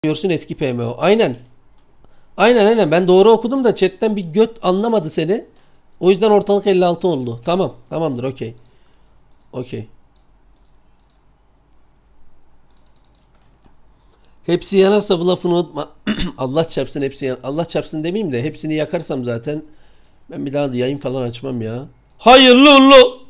Görsün eski PMO. Aynen. Aynen. Ben doğru okudum da chatten bir göt anlamadı seni. O yüzden ortalık 56 oldu. Tamam. Tamamdır. Okey. Okey. Hepsi yanarsa bu lafını unutma. Allah çarpsın hepsi yan. Allah çarpsın demeyeyim de hepsini yakarsam zaten ben bir daha yayın falan açmam ya. Hayırlı uğurlu.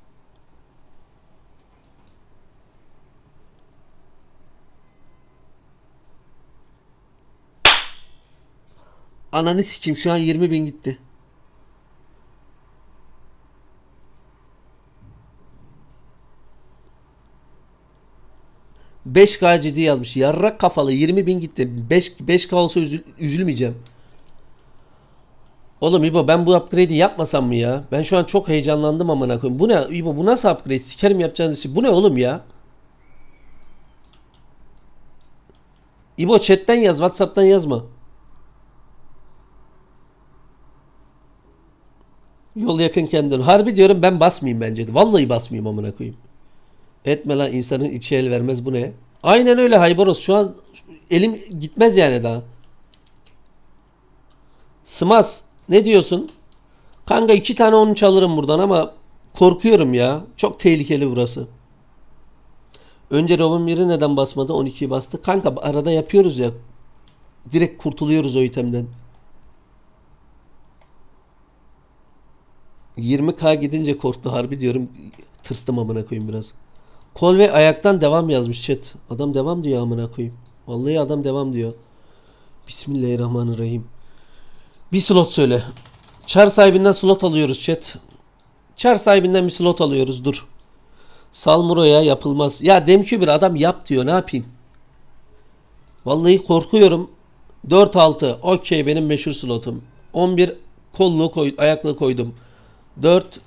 Ananı sikeyim, şu an 20.000 gitti. ...5K ciddi yazmış. Yarrak kafalı 20.000 gitti. 5K olsa üzülmeyeceğim. Oğlum İbo, ben bu upgrade'i yapmasam mı ya? Ben şu an çok heyecanlandım amına koyayım. Bu ne İbo, bu nasıl upgrade? Sikerim yapacağınız şey. Bu ne oğlum ya? İbo chatten yaz, WhatsApp'tan yazma. Yol yakınken dön. Harbi diyorum, ben basmayayım bence de. Vallahi basmayayım amına koyayım. Etme lan, insanın içi el vermez, bu ne? Aynen öyle Hayboros. Şu an elim gitmez yani daha. Smaz. Ne diyorsun? Kanka 2 tane 13 alırım buradan ama korkuyorum ya. Çok tehlikeli burası. Önce Robin 1'i neden basmadı? 12'yi bastı. Kanka arada yapıyoruz ya. Direkt kurtuluyoruz o itemden. 20k gidince korktu, harbi diyorum. Tırstım amına koyayım biraz. Kol ve ayaktan devam yazmış chat. Adam devam diyor amına koyayım. Vallahi adam devam diyor. Bismillahirrahmanirrahim. Bir slot söyle. Çar sahibinden slot alıyoruz chat. Çar sahibinden bir slot alıyoruz, dur. Salmuro'ya yapılmaz. Ya Demki bir adam yap diyor, ne yapayım? Vallahi korkuyorum. 4-6 okey, benim meşhur slotum. 11 kolluğu koy, ayaklığı koydum. 4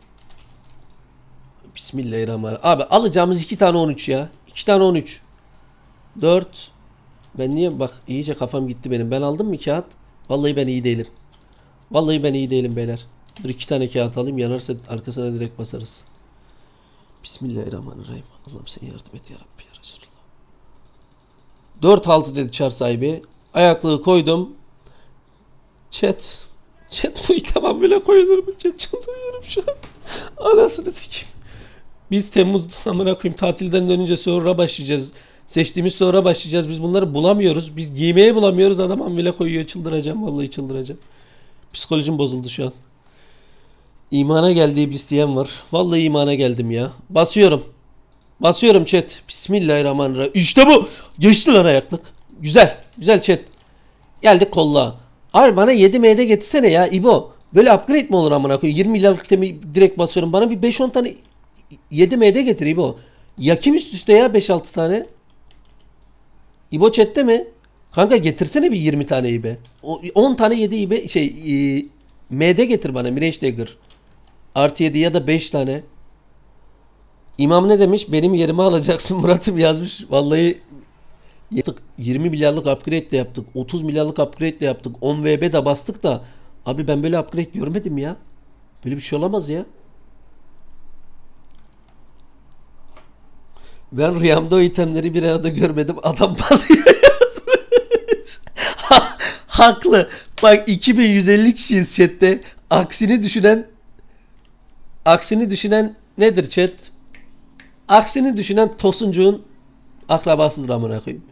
Bismillahirrahmanirrahim. Abi alacağımız 2 tane 13 ya. 2 tane 13. 4 Ben niye bak, iyice kafam gitti benim. Ben aldım mı kağıt? Vallahi ben iyi değilim. Vallahi ben iyi değilim beyler. Dur 2 tane kağıt alayım, yanarsa arkasına direkt basarız. Bismillahirrahmanirrahim. Allah'ım sen yardım et ya Rabbi ya Resulullah. 4-6 dedi çar sahibi. Ayaklığı koydum. Chat bu tamam bile koyulur mu? Chat çıldırıyorum şu an. Anasını sikeyim. Biz Temmuz amına koyayım tatilden dönünce sonra başlayacağız. Seçtiğimiz sonra başlayacağız. Biz bunları bulamıyoruz. Biz giymeye bulamıyoruz. Adam amvile koyuyor. Çıldıracağım. Vallahi çıldıracağım. Psikolojim bozuldu şu an. İmana geldiği bir isteyen var. Vallahi imana geldim ya. Basıyorum. Basıyorum chat. Bismillahirrahmanirrahim. İşte bu. Geçti lan ayaklık. Güzel. Güzel chat. Geldik kolla. Abi bana 7M'de getirsene ya İbo. Böyle upgrade mi olur amına koyayım? 20 milyarlık temi direkt basıyorum. Bana bir 5-10 tane 7M'de getir İbo. Yakayım üst üste ya 5-6 tane. İbo chatte mi? Kanka getirsene bir 20 taneyi be. 10 tane 7 be MD getir bana, Mirage Dagger. Artı 7 ya da 5 tane. İmam ne demiş? Benim yerime alacaksın Murat'ım yazmış. Vallahi yaptık. 20 milyarlık upgrade de yaptık. 30 milyarlık upgrade de yaptık. 10 VB de bastık da. Abi ben böyle upgrade görmedim ya. Böyle bir şey olamaz ya. Ben rüyamda o itemleri bir arada görmedim. Adam basıyor yazmış. Haklı. Bak 2150 kişiyiz chatte. Aksini düşünen nedir chat? Aksini düşünen Tosuncuğun akrabasıdır amına koyayım.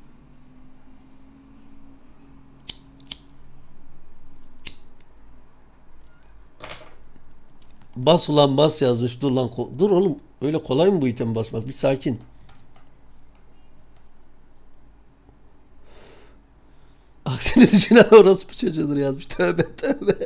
Bas ulan bas yazmış. Dur lan, dur oğlum. Öyle kolay mı bu item basmak? Bir sakin. Aksini düşünen orospu çocuğudur yazmış. Tövbe tövbe.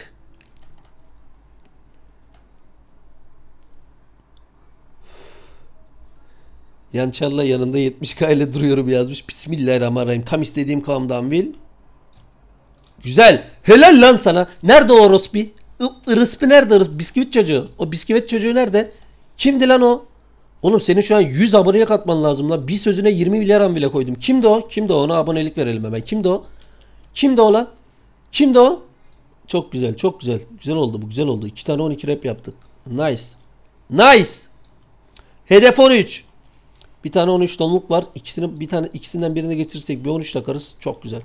Yançarla yanında 70k ile duruyorum yazmış. Bismillahirrahmanirrahim. Tam istediğim kıvamda Anvil. Güzel. Helal lan sana. Nerede o orospu? Irıspi nerede? Bisküvit çocuğu. O bisküvit çocuğu nerede? Kimdi lan o? Oğlum senin şu an 100 aboneye katman lazım lan. Bir sözüne 20 milyar anvile koydum. Kimdi o? Kimdi o? Ona abonelik verelim hemen. Kimdi o? Kimdi o lan? Kimdi o? Çok güzel, çok güzel. Güzel oldu bu, güzel oldu. 2 tane 12 rap yaptık. Nice. Nice. Hedef 13. Bir tane 13 donluk var. İkisinden birini geçirirsek bir 13 takarız. Çok güzel.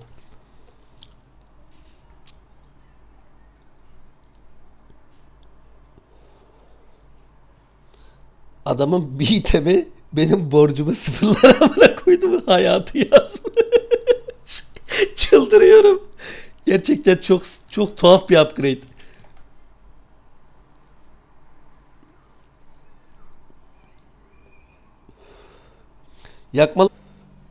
Adamın bir itemi benim borcumu sıfırlara amına koyduğumun hayatı yazmış. Çıldırıyorum. Gerçekten çok çok tuhaf bir upgrade. Yakmalı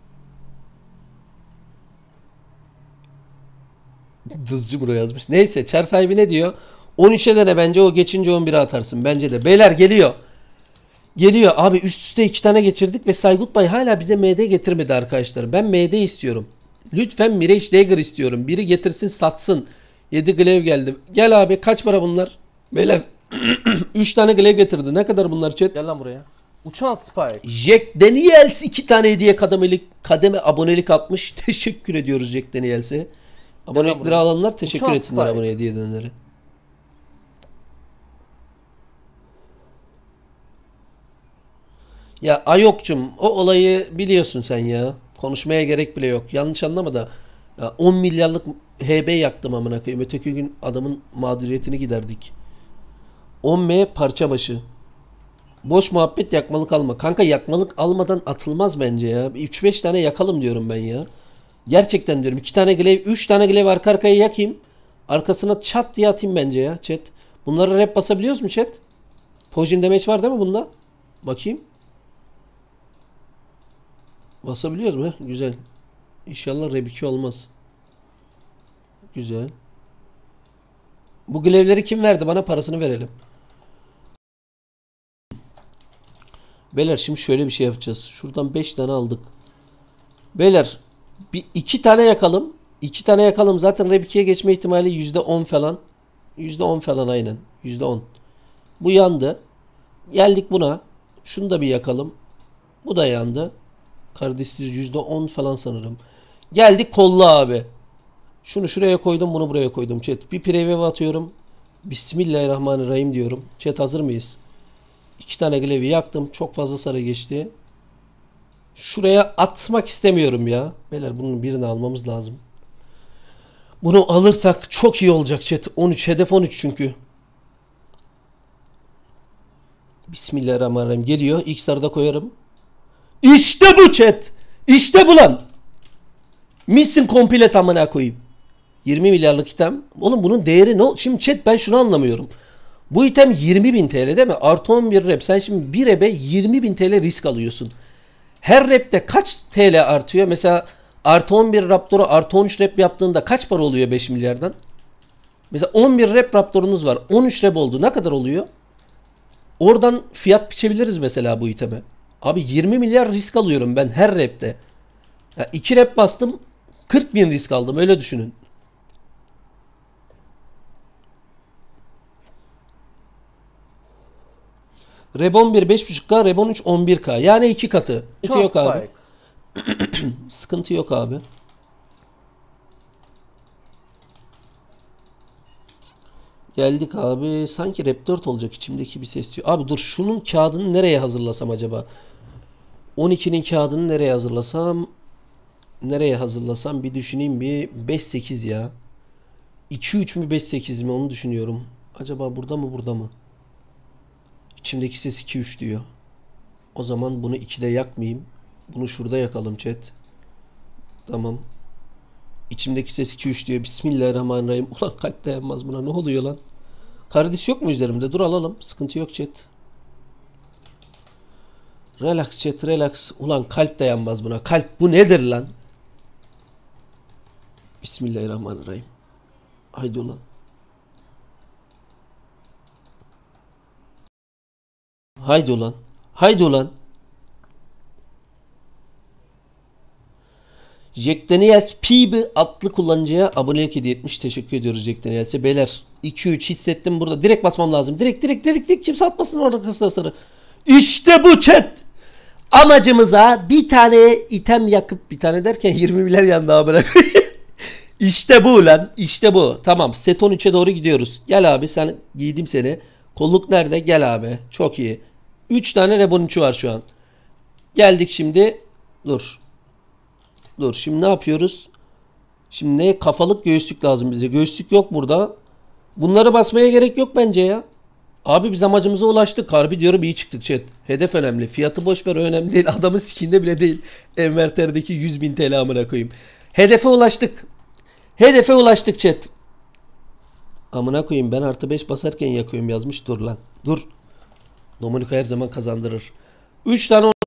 Dızcı bro yazmış. Neyse çar sahibi ne diyor? 13'e dene bence, o geçince 11'e atarsın. Bence de. Beyler geliyor. Geliyor. Abi üst üste 2 tane geçirdik ve Saygut Bay hala bize MD getirmedi arkadaşlar. Ben MD istiyorum. Lütfen Mirage Dagger istiyorum. Biri getirsin satsın. 7 Glaive geldi. Gel abi, kaç para bunlar? Beyler 3 tane Glaive getirdi. Ne kadar bunlar chat? Gel lan buraya. Uçan Spike. Jack Daniels 2 tane hediye kademe abonelik atmış. Teşekkür ediyoruz Jack Daniels'e. Abonelikleri alanlar teşekkür Uçan etsinler Spike. abone hediye edenlere. Ya Ayok'cum, o olayı biliyorsun sen ya. Konuşmaya gerek bile yok. Yanlış anlama da ya 10 milyarlık HB yaktım amına koyayım. Öteki gün adamın mağduriyetini giderdik. 10M parça başı. Boş muhabbet, yakmalık alma. Kanka yakmalık almadan atılmaz bence ya. 3-5 tane yakalım diyorum ben ya. Gerçekten diyorum. 2 tane glaive, 3 tane glaive arka arkaya yakayım. Arkasına çat diye atayım bence ya chat. Bunları rap basabiliyoruz mu chat? Poison damage var değil mi bunda? Bakayım. Basabiliyoruz mu? Güzel. İnşallah rap 2 olmaz. Güzel. Bu glaive'leri kim verdi? Bana parasını verelim. Beyler şimdi şöyle bir şey yapacağız. Şuradan 5 tane aldık. Beyler bir 2 tane yakalım. 2 tane yakalım. Zaten rap 2'ye geçme ihtimali %10 falan. %10 falan aynen. %10. Bu yandı. Geldik buna. Şunu da bir yakalım. Bu da yandı. Kardeşsiz %10 falan sanırım. Geldik kolla abi. Şunu şuraya koydum, bunu buraya koydum chat. Bir preview atıyorum. Bismillahirrahmanirrahim diyorum. Chat hazır mıyız? 2 tane glaive'i yaktım. Çok fazla sarı geçti. Şuraya atmak istemiyorum ya. Beyler bunun birini almamız lazım. Bunu alırsak çok iyi olacak chat. 13 hedef 13 çünkü. Bismillahirrahmanirrahim geliyor. İlk sarıda koyarım. İşte bu chat. İşte bu lan. Mission complete amına koyayım. 20 milyarlık item. Oğlum bunun değeri ne? Şimdi chat ben şunu anlamıyorum. Bu item 20.000 TL değil mi? Artı 11 rep. Sen şimdi bir rep'e 20.000 TL risk alıyorsun. Her rep'te kaç TL artıyor? Mesela artı 11 Raptor'u artı 13 rep yaptığında kaç para oluyor 5 milyardan? Mesela 11 rep Raptor'unuz var. 13 rep oldu. Ne kadar oluyor? Oradan fiyat biçebiliriz mesela bu iteme. Abi 20 milyar risk alıyorum ben her rep'te. 2 rep bastım 40 bin risk aldım, öyle düşünün. Reb 11 5.5K, Reb 13 11K. Yani 2 katı. Sıkıntı yok abi. Sıkıntı yok abi. Geldik abi. Sanki Rep 4 olacak, içimdeki bir ses diyor. Abi dur, şunun kağıdını nereye hazırlasam acaba? 12'nin kağıdını nereye hazırlasam? Nereye hazırlasam bir düşüneyim bir. 5-8 ya. 2-3 mü 5-8 mi onu düşünüyorum. Acaba burada mı burada mı? İçimdeki ses 2-3 diyor. O zaman bunu 2'de yakmayayım. Bunu şurada yakalım chat. Tamam. İçimdeki ses 2-3 diyor. Bismillahirrahmanirrahim. Ulan kalp dayanmaz buna. Ne oluyor lan? Kardis yok mu üzerimde? Dur alalım. Sıkıntı yok chat. Relax chat, relax. Ulan kalp dayanmaz buna. Kalp bu nedir lan? Bismillahirrahmanirrahim. Haydi ulan. Haydi ulan. Haydi ulan. Jack Daniels PB adlı kullanıcıya abonelik hediye etmiş. Teşekkür ediyoruz Jack Daniels'e. Beyler 2-3 hissettim burada. Direkt basmam lazım. Direkt. Kimse atmasın orada kısra sarı. İşte bu chat. Amacımıza bir tane item yakıp, bir tane derken 20 milyar yandı abi. İşte bu lan. İşte bu. Tamam. Set 13'e doğru gidiyoruz. Gel abi, sen giydim seni. Kolluk nerede? Gel abi. Çok iyi. 3 tane Rebon 3'ü var şu an. Geldik şimdi. Dur. Dur. Şimdi ne yapıyoruz? Şimdi ne? Kafalık göğüslük lazım bize. Göğüslük yok burada. Bunları basmaya gerek yok bence ya. Abi biz amacımıza ulaştık. Harbi diyorum iyi çıktık chat. Hedef önemli. Fiyatı boş ver önemli değil. Adamın skinde bile değil. Enverter'deki 100.000 TL amına koyayım. Hedefe ulaştık. Hedefe ulaştık chat. Amına koyayım ben +5 basarken yakıyorum yazmış. Dur lan. Dur. Dominika her zaman kazandırır. 3 tane